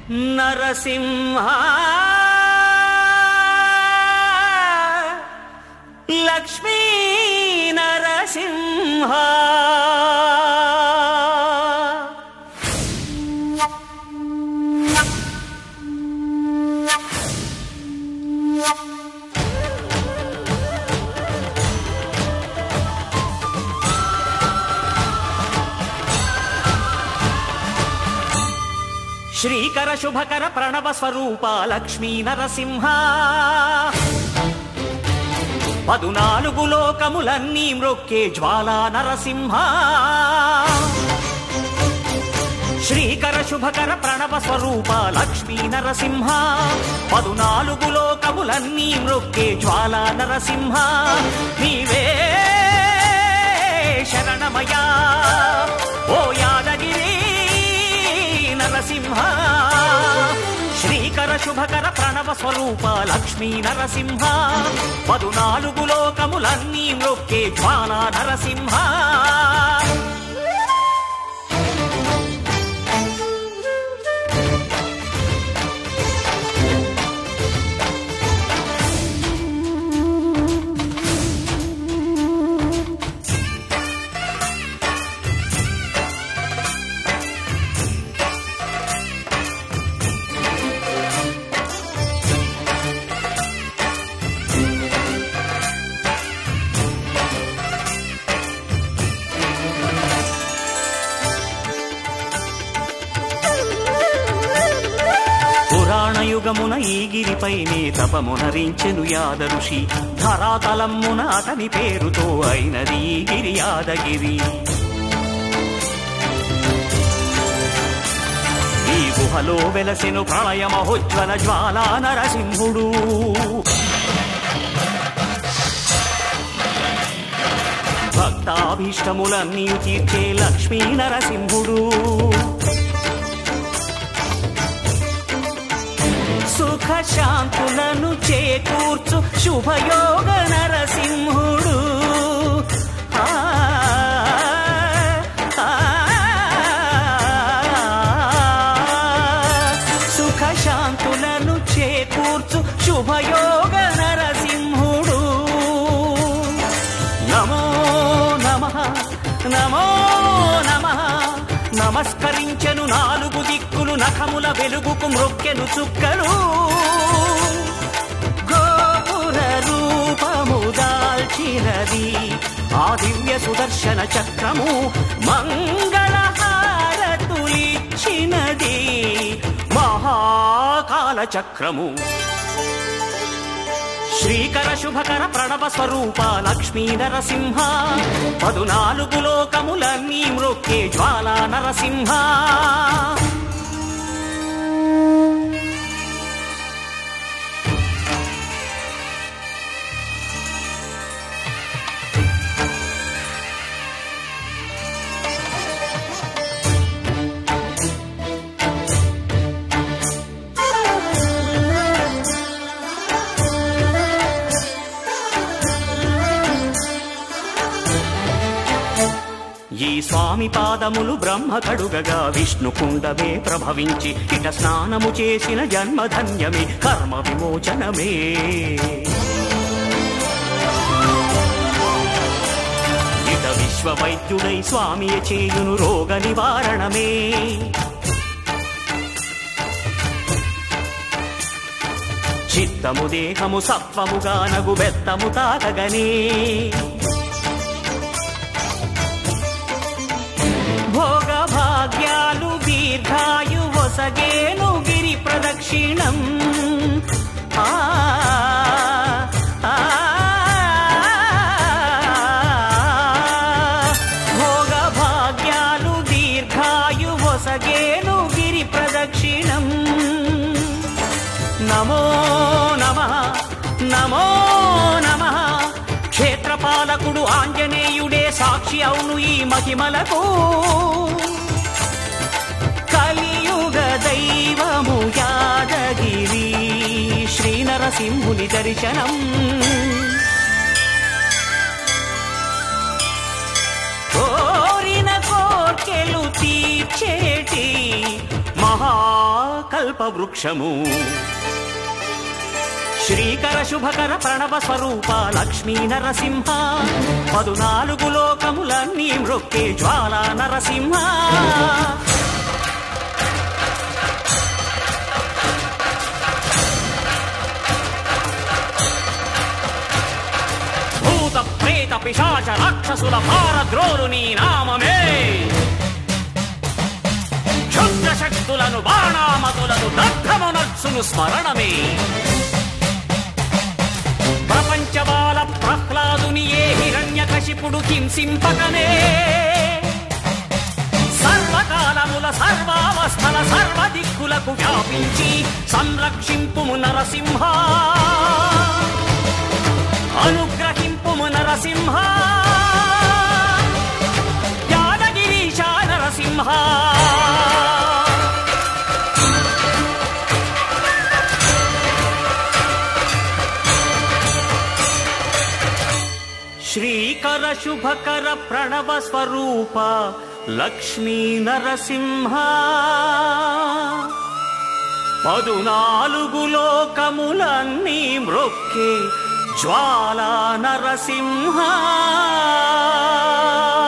నరసింహ లక్ష్మీ నరసింహ శ్రీకర శుభకర ప్రణవ స్వరూప లక్ష్మీ నరసింహ 14 లోకములన్నీ మ్రొక్కే జ్వాలా నరసింహ శ్రీకర శుభకర ప్రణవ స్వరూప లక్ష్మీ నరసింహ 14 లోకములన్నీ మ్రొక్కే జ్వాలా నరసింహ నీవే శరణమయా ఓ యాదగిరి నరసింహ శ్రీకర శుభకర ప్రణవ స్వరూప లక్ష్మీ నరసింహ 14 లోకములన్నీ మ్రొక్కే జ్వాలా నరసింహ యుగమున ఈ గిరిపైనే తపమునరించెను యాద ఋషి ధరాతలమున అతని పేరుతో అయినది ఈ గిరి యాదగిరి ఈ గుహలో వెలసెను ప్రళయ మహోజ్వల జ్వాలా నరసింహుడు భక్తాభీష్టములన్నీ తీర్చే లక్ష్మీ నరసింహుడు సుఖ శాంతులను చేకూర్చు శుభయోగ నరసింహుడు సుఖ శాంతులను చేకూర్చు శుభయోగ నరసింహుడు నమో నమః నమో నమః నమస్కరించెను 4 దిక్కులు నఖముల వెలుగుకు మ్రొక్కెను చుక్కలు గోపుర రూపము దాల్చినది ఆ దివ్య సుదర్శన చక్రము మంగళ హారతులిచ్చినది మహాకాల చక్రము శ్రీకర శుభకర ప్రణవ స్వరూప లక్ష్మీ నరసింహ 14 లోకములన్నీ మ్రొక్కే జ్వాలా నరసింహ ఈ స్వామి పాదములు బ్రహ్మ కడుగగా విష్ణు కుండమే ప్రభవించి ఇట స్నానము చేసిన జన్మధన్యమే కర్మ విమోచనమే ఇట విశ్వవైద్యుడై స్వామియ చేయును రోగ నివారణమే చిత్తము దేహము సత్వముగా నగు బెత్తము తాకగనే భోగ భాగ్యాలు దీర్ఘాయు వసగేను గిరి ప్రదక్షిణం భోగ భాగ్యాలు దీర్ఘాయు వసగేను గిరి ప్రదక్షిణం నమో నమః నమో నమః క్షేత్రపాలకుడు ఆంజనేయుడే సాక్షి అవును ఈ మహిమలకు కలియుగ దైవము యాదగిరి శ్రీ నరసింహుని దర్శనం కోరిన కోర్కెలు తీర్చేటి మహా కల్పవృక్షము శ్రీకర శుభకర ప్రణవ స్వరూప లక్ష్మీ నరసింహ 14 లోకములన్నీ మ్రొక్కే జ్వాలా నరసింహ భూత ప్రేత పిశాచ రాక్షసుల భారద్రోలు నీ నామమే క్షుద్ర శక్తులను బాణామతులను దగ్ధమునర్చును స్మరణమే ప్రపంచబాల ప్రహ్లాదుని ఏ హిరణ్యకశిపుడు హింసింపకనే సర్వకాలముల సర్వావస్థల సర్వదిక్కులకు వ్యాపించి సంరక్షింపుము నరసింహ అనుగ్రహింపుము నరసింహ యాదగిరీశ నరసింహ శ్రీకర శుభకర ప్రణవ స్వరూప లక్ష్మీ నరసింహ 14 లోకములన్నీ మ్రొక్కే జ్వాలా నరసింహ